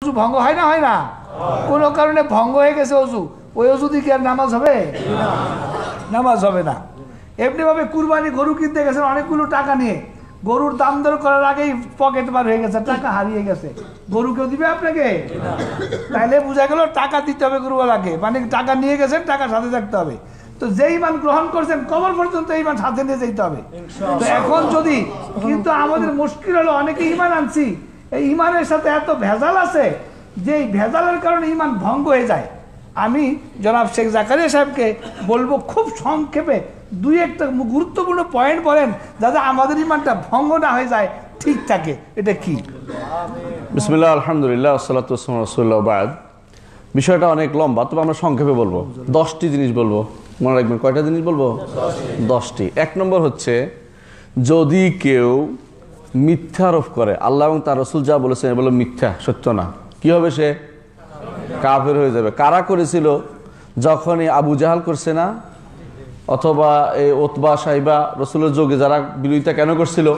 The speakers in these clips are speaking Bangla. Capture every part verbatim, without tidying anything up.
অজু ভঙ্গ হয় না হয় না? কোনো কারণে ভঙ্গ হয়ে গেছে অজু, ওই অজু দিয়ে কি আর নামাজ হবে? নামাজ হবে না। এমনিভাবে কুরবানি গরু কিনতে গেছেন অনেকগুলো টাকা নিয়ে, গরুর দাম দর করার আগেই পকেট মার হয়ে গেছে, টাকা হারিয়ে গেছে, গরু কেউ দিবে আপনাকে? তাইলে বোঝা গেল টাকা দিতে হবে গরুওয়ালাকে, মানে টাকা নিয়ে গেছেন, টাকা সাথে থাকতে হবে। তো যেই ইমান গ্রহণ করছেন কবর পর্যন্ত ইমান সাথে নিয়ে যেতে হবে। তো এখন যদি, কিন্তু আমাদের মুশকিল হলো অনেকে ইমান আনছি, এই ইমানের সাথে এত ভেজাল আছে যে এই ভেজালের কারণে ইমান ভঙ্গ হয়ে যায়। আমি জনাব শেখ জাকারিয়া সাহেবকে বলবো খুব সংক্ষেপে দুই একটা গুরুত্বপূর্ণ পয়েন্ট বলেন যাতে আমাদের ইমানটা ভঙ্গ না হয়ে যায়, ঠিক থাকে। এটা কি? বিসমিল্লাহ, আলহামদুলিল্লাহ, আসসালাতু ওয়াসসালামু আলা রাসূলিল্লাহ, বাদ। বিষয়টা অনেক লম্বা, তবে আমরা সংক্ষেপে বলবো। দশটি জিনিস বলবো, মনে রাখবেন। কয়টা জিনিস বলবো? দশটি। এক নম্বর হচ্ছে, যদি কেউ মিথ্যা আরোপ করে, আল্লাহ এবং তার রাসূল যা বলেছেন বলে মিথ্যা, সত্য না, কি হবে? সে কাফের হয়ে যাবে। কারা করেছিল? যখনই আবু জাহাল করছে না, অথবা এই ওতবা সাইবা রাসূলের যুগে যারা বিরোধিতা কেন করছিল?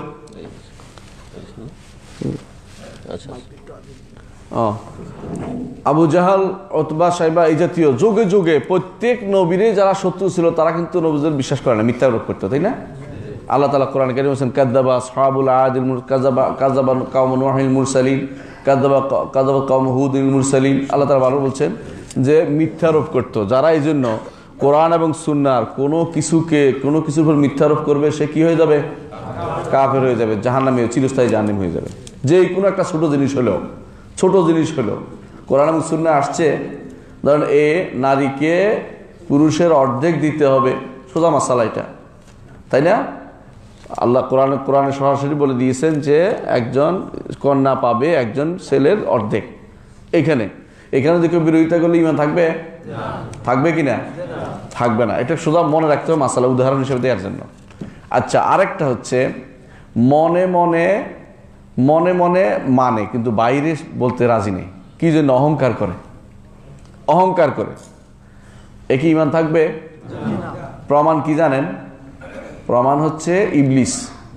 আবু জাহাল, ওতবা সাইবা এই জাতীয় যুগে যুগে প্রত্যেক নবীরে যারা শত্রু ছিল তারা কিন্তু নবীদের বিশ্বাস করে না, মিথ্যা আরোপ করতো, তাই না? আল্লাহ তাআলা কোরআন কারীমে বলেছেন, কাযাবা আসহাবুল আদিল কাযাবা কাযাবা কওম নূহিল মুরসালিন কাযাবা কাযাবা কওম হুদিল মুরসালিন। আল্লাহ তাআলা ভালো বলছেন যে মিথ্যা আরোপ করতো যারা। এই জন্য কোরআন এবং সুন্নাহর কোনো কিছুকে কোনো কিছুর উপর মিথ্যা আরোপ করবে সে কি হয়ে যাবে? কাফের হয়ে যাবে, জাহান্নামে, চিরস্থায়ী জাহান্নামী হয়ে যাবে। যে কোনো একটা ছোট জিনিস হলেও, ছোট জিনিস হলেও কোরআন এবং সুন্নাহ আসছে, ধরেন এ নারীকে পুরুষের অর্ধেক দিতে হবে, সোজা মাসালা এটা, তাই না? আল্লাহ কোরআন কোরআনে সরাসরি বলে দিয়েছেন যে একজন কন্যা পাবে একজন ছেলের অর্ধেক। এখানে এখানে যদি কেউ বিরোধিতা করলে ইমান থাকবে? থাকবে কি না? থাকবে না। এটা সোজা মনে রাখতে হবে মাসালা, উদাহরণ হিসেবে দেওয়ার জন্য। আচ্ছা, আরেকটা হচ্ছে মনে মনে মনে মনে মানে কিন্তু বাইরে বলতে রাজি নেই, কি জন্য? অহংকার করে, অহংকার করে। এ কি ইমান থাকবে? প্রমাণ কি জানেন? প্রমাণ হচ্ছে ইবলিস।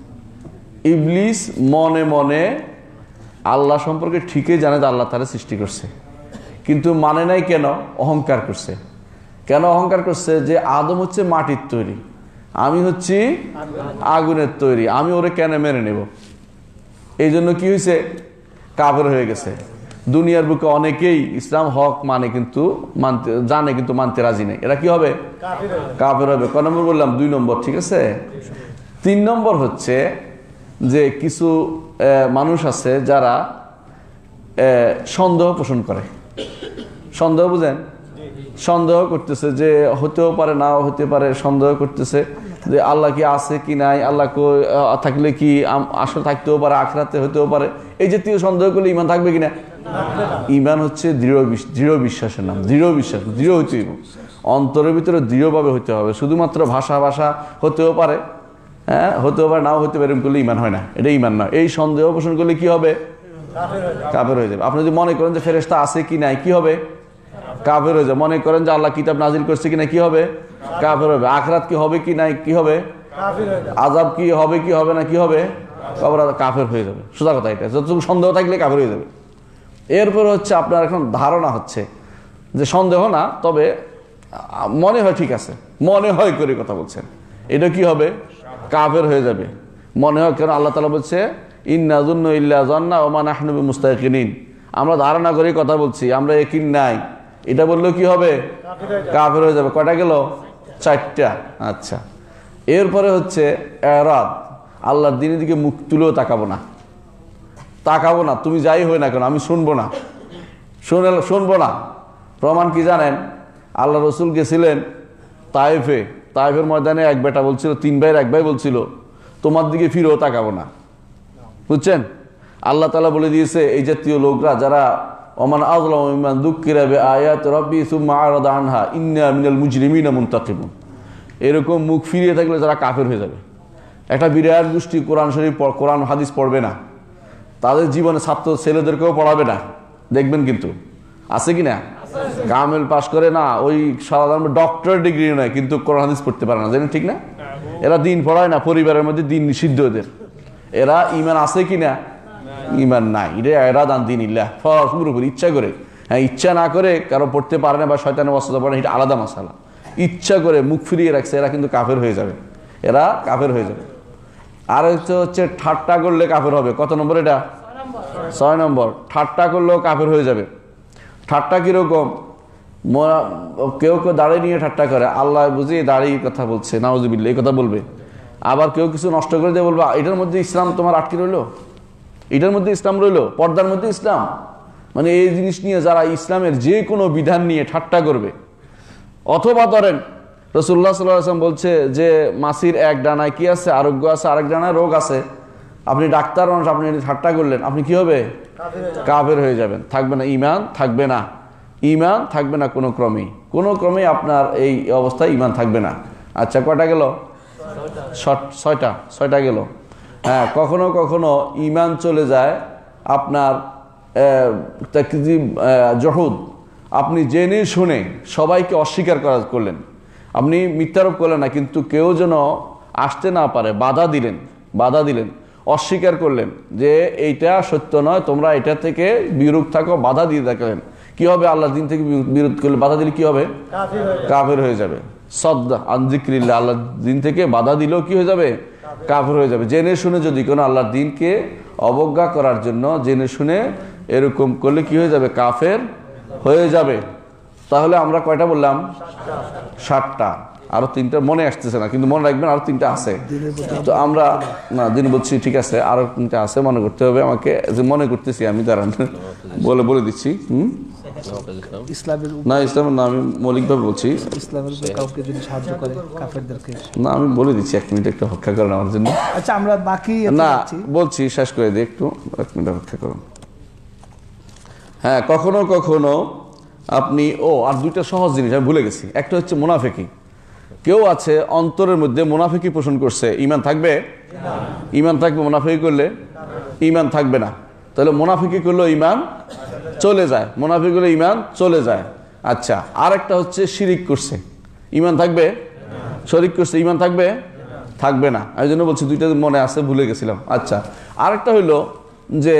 ইবলিস মনে মনে আল্লাহ সম্পর্কে ঠিকই জানে যে আল্লাহ তারা সৃষ্টি করছে, কিন্তু মানে নাই কেন? অহংকার করছে। কেন অহংকার করছে? যে আদম হচ্ছে মাটির তৈরি, আমি হচ্ছি আগুনের তৈরি, আমি ওরে কেন মেনে নেব? এই জন্য কি হয়েছে? কাফের হয়ে গেছে। দুনিয়ার বুকে অনেকেই ইসলাম হক মানে কিন্তু মানতে জানে কিন্তু মানতে রাজি নেই, এরা কি হবে? কাফের হবে। ক নম্বর বললাম? দুই নম্বর, ঠিক আছে। তিন নম্বর হচ্ছে যে কিছু মানুষ আছে যারা সন্দেহ পোষণ করে। সন্দেহ বুঝেন? সন্দেহ করতেছে যে হতেও পারে, নাও হতে পারে, সন্দেহ করতেছে যে আল্লাহ কি আছে কি নাই, আল্লাহ থাকলে কি আসলে থাকতেও পারে, আখিরাতে হতেও পারে। এই জাতীয় সন্দেহ করলে ইমান থাকবে কিনা? ইমান হচ্ছে দৃঢ় দৃঢ় বিশ্বাসের নাম। দৃঢ় বিশ্বাস, দৃঢ় হইতে হইব, অন্তরের ভিতরে দৃঢ়ভাবে হতে হবে। শুধুমাত্র ভাষা ভাষা হতেও পারে, হ্যাঁ হতেও পারে, নাও হতে পারে, এরকম করলে ইমান হয় না, এটা ইমান নয়। এই সন্দেহ পোষণ করলে কি হবে? কাফের হয়ে যাবে। আপনি যদি মনে করেন যে ফেরেশতা আছে কি নাই, কি হবে? কাফের হয়ে যাবে। মনে করেন যে আল্লাহ কিতাব নাজিল করছে কিনা, কি হবে? কাফের হবে। আখিরাত কি হবে কি নাই, কি হবে? আযাব কি হবে কি হবে না, কি হবে? কবর, কাফের হয়ে যাবে। সোজা কথা এটা, যতটুকু সন্দেহ থাকলে কাফের হয়ে যাবে। এরপর হচ্ছে আপনার এখন ধারণা হচ্ছে যে সন্দেহ না, তবে মনে হয় ঠিক আছে, মনে হয় করে কথা বলছেন, এটা কি হবে? কাফের হয়ে যাবে। মনে হয় কেন? আল্লাহ তাআলা বলছে, ইন্না যুন্নু ইল্লা যান্না ওয়া মা নাহনু বিমুস্তায়কিনিন। আমরা ধারণা করে কথা বলছি, আমরা ইয়াকিন নাই, এটা বললেও কি হবে? কাফের হয়ে যাবে। কয়টা গেল? চারটা। আচ্ছা, এরপরে হচ্ছে এরাদ, আল্লাহর দিনের দিকে মুখ তুলেও তাকাবো না, তাকাবো না, তুমি যাই হই না কেন আমি শুনবো না, শুনে শুনবো না। প্রমাণ কি জানেন? আল্লাহ রসুল গেছিলেন তায়েফে, তায়েফের ময়দানে এক বেটা বলছিল, তিন ভাইয়ের এক ভাই বলছিল, তোমার দিকে ফিরেও তাকাবো না। বুঝছেন? আল্লাহ তাআলা বলে দিয়েছে এই জাতীয় লোকরা যারা ওমান আযলামু মিম্মান যুক্কিরা বিআয়াতি রাব্বি সুম্মা আরাদা আনহা ইন্না মিনাল মুজরিমিনা মুনতাকিমুন। এরকম মুখ ফিরিয়ে থাকলে যারা কাফের হয়ে যাবে। একটা বিরাট গোষ্ঠী কোরআন শরীফ, কোরআন হাদিস পড়বে না, তাদের জীবনে ছাত্র ছেলেদেরকেও পড়াবে না, দেখবেন কিন্তু আছে কি না? কামেল পাস করে না, ওই সাধারণ ডক্টর ডিগ্রি নয়, কিন্তু কোরআন হাদিস পড়তে পারে না, জানেন ঠিক না? এরা দিন পড়ায় না, পরিবারের মধ্যে দিন নিষিদ্ধ এদের। এরা ইমান আছে কি না? ইমান নাই। এটা এরাদান দিনিল্লাহ, ফরজ পুরোপুরি ইচ্ছা করে। হ্যাঁ, ইচ্ছা না করে কারো পড়তে পারে না বা শয়তানের বস্তা পড়ে, এটা আলাদা মশালা। ইচ্ছা করে মুখ ফিরিয়ে রাখছে, এরা কিন্তু কাফের হয়ে যাবে, এরা কাফের হয়ে যাবে। আর হচ্ছে হচ্ছে ঠাট্টা করলে কাফের হবে। কত নম্বর এটা? ছয় নম্বর। ঠাট্টা করলেও কাফের হয়ে যাবে। ঠাট্টা কিরকম? কেউ কেউ দাড়ি নিয়ে ঠাট্টা করে, আল্লাহ বুঝি দাড়ির কথা বলছে, নাউজুবিল্লাহ এই কথা বলবে। আবার কেউ কিছু নষ্ট করে দিয়ে বলবে এটার মধ্যে ইসলাম তোমার আটকে রইলো, এটার মধ্যে ইসলাম রইলো, পর্দার মধ্যে ইসলাম। মানে এই জিনিস নিয়ে যারা ইসলামের যে কোনো বিধান নিয়ে ঠাট্টা করবে। অথবা ধরেন রাসূলুল্লাহ সাল্লাল্লাহু আলাইহি ওয়াসাল্লাম বলছে যে মাছির এক ডানায় কি আছে? আরোগ্য আছে, আরেক ডানায় রোগ আছে। আপনি ডাক্তার মানুষ, আপনি ঠাট্টা করলেন, আপনি কি হবে? কাফের হয়ে যাবেন। থাকবে না ঈমান, থাকবে না ঈমান, থাকবে না কোনো ক্রমেই, কোনো ক্রমেই আপনার এই অবস্থায় ঈমান থাকবে না। আচ্ছা, কয়টা গেল? ছয়টা ছয়টা গেল। হ্যাঁ, কখনো কখনো ঈমান চলে যায় আপনার তাকযীব, জহুদ। আপনি জেনে শুনে সবাইকে অস্বীকার করা করলেন, আপনি মিথ্যারোপ করলেন না, কিন্তু কেউ যেন আসতে না পারে বাধা দিলেন, বাধা দিলেন, অস্বীকার করলেন যে এইটা সত্য নয়, তোমরা এটা থেকে বিরূপ থাকো, বাধা দিয়ে থাকলেন। কি হবে? আল্লাহর দিন থেকে বিরোধ করলে, বাধা দিলে কি হবে? কাফের হয়ে যাবে। সদ্দা আন যিকরিল্লাহ, আল্লাহর দিন থেকে বাধা দিলেও কি হয়ে যাবে? কাফের হয়ে যাবে। জেনে শুনে যদি কোনো আল্লাহর দিনকে অবজ্ঞা করার জন্য জেনে শুনে এরকম করলে কি হয়ে যাবে? কাফের হয়ে যাবে। তাহলে আমরা কয়টা বললাম? ষাটটা। আরো তিনটা মনে আসতেছে না, কিন্তু মনে রাখবেন আরো তিনটা আছে। তো আমরা না দিন বলছি, ঠিক আছে, আরো তিনটা আছে, মনে করতে হবে আমাকে, যে মনে করতেছি আমি, দাঁড়ান বলে বলে দিচ্ছি। হম না, ইসলামের না, আমি মৌলিকভাবে বলছি। ইসলামের কাউকে যদি সাহায্য করে কাফেরদেরকে, না আমি বলে দিচ্ছি, এক মিনিট একটু অপেক্ষা করেন আমার জন্য। আচ্ছা, আমরা বাকি না বলছি, শেষ করে দিই, একটু এক মিনিট অপেক্ষা করুন। হ্যাঁ, কখনো কখনো আপনি, ও আর দুইটা সহজ জিনিস আমি ভুলে গেছি। একটা হচ্ছে মুনাফিকি। কেউ আছে অন্তরের মধ্যে মুনাফিকি পোষণ করছে, ঈমান থাকবে? ঈমান থাকবে? মুনাফিকি করলে ঈমান থাকবে না। তাহলে মুনাফিকি করলেও ঈমান চলে যায়, মুনাফিকি করলে ঈমান চলে যায়। আচ্ছা, আর একটা হচ্ছে শিরিক করছে, ঈমান থাকবে? শরিক করছে, ঈমান থাকবে? থাকবে না। এই জন্য বলছি দুইটা মনে আছে, ভুলে গেছিলাম। আচ্ছা, আরেকটা হইলো যে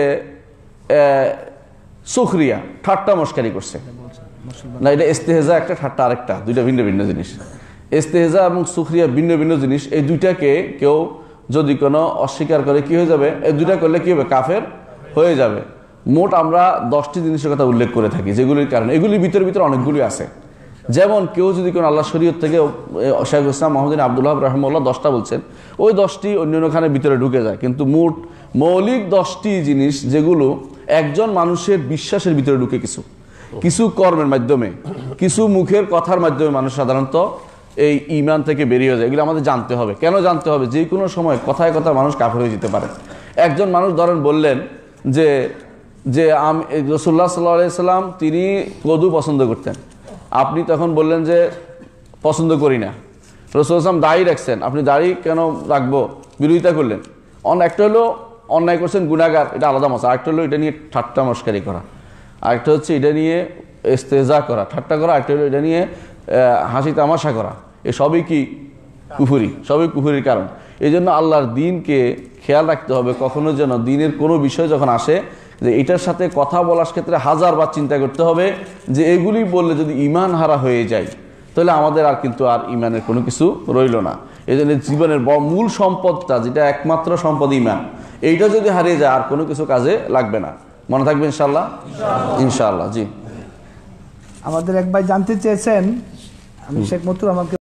সুখরিয়া, ঠাট্টা মস্কারি করছে। না, এটা ইস্তেহজা একটা, ঠাট্টা আরেকটা, দুইটা ভিন্ন ভিন্ন জিনিস। ইস্তেহজা এবং সুখরিয়া ভিন্ন ভিন্ন জিনিস। এই দুইটাকে কেউ যদি কোনো অস্বীকার করে কি হয়ে যাবে? এই দুইটা করলে কি হবে? কাফের হয়ে যাবে। মোট আমরা দশটি জিনিসের কথা উল্লেখ করে থাকি, যেগুলির কারণে এগুলির ভিতরে ভিতরে অনেকগুলি আছে। যেমন কেউ যদি কোনো আল্লাহ শরীয়ত থেকে, শেখ ইসলাম মোহাম্মদ আব্দুল্লাহ রহমাল্লাহ দশটা বলছেন, ওই দশটি অন্যান্য খানের ভিতরে ঢুকে যায়। কিন্তু মোট মৌলিক দশটি জিনিস যেগুলো একজন মানুষের বিশ্বাসের ভিতরে ঢুকে, কিছু কিছু কর্মের মাধ্যমে, কিছু মুখের কথার মাধ্যমে মানুষ সাধারণত এই ঈমান থেকে বেরিয়ে যায়। এগুলো আমাদের জানতে হবে। কেন জানতে হবে? যে কোনো সময় কথায় কথায় মানুষ কাফের হয়ে যেতে পারে। একজন মানুষ ধরেন বললেন যে যে আমি রাসূলুল্লাহ সাল্লাল্লাহু আলাইহি সাল্লাম তিনি কদু পছন্দ করতেন, আপনি তখন বললেন যে পছন্দ করি না। রাসূলুল্লাহ সাল্লাম দাড়ি রাখছেন, আপনি দাড়ি কেন রাখবো বিরোধিতা করলেন। অন একটা হলো অন্যায় করছেন, গুনাহগার, এটা আলাদা মশা। আরেকটা হলো এটা নিয়ে ঠাট্টা মস্কারি করা, আরেকটা হচ্ছে এটা নিয়ে ইস্তেহজা করা, ঠাট্টা করা, আরেকটা হলো এটা নিয়ে হাসি তামাশা করা। এ সবই কি? কুফরি, সবই কুফরির কারণ। এই জন্য আল্লাহর দিনকে খেয়াল রাখতে হবে। কখনো যেন দিনের কোনো বিষয় যখন আসে, যে এটার সাথে কথা বলার ক্ষেত্রে হাজার বার চিন্তা করতে হবে যে এগুলি বললে যদি ঈমান হারা হয়ে যায়, তাহলে আমাদের আর কিন্তু আর ঈমানের কোনো কিছু রইল না। এই জন্য জীবনের মূল সম্পদটা, যেটা একমাত্র সম্পদ ঈমান, এইটা যদি হারিয়ে যায় আর কোনো কিছু কাজে লাগবে না। মনে থাকবে ইনশাআল্লাহ? ইনশাআল্লাহ। জি, আমাদের এক ভাই জানতে চেয়েছেন, আমি শেখ মতুর আমাকে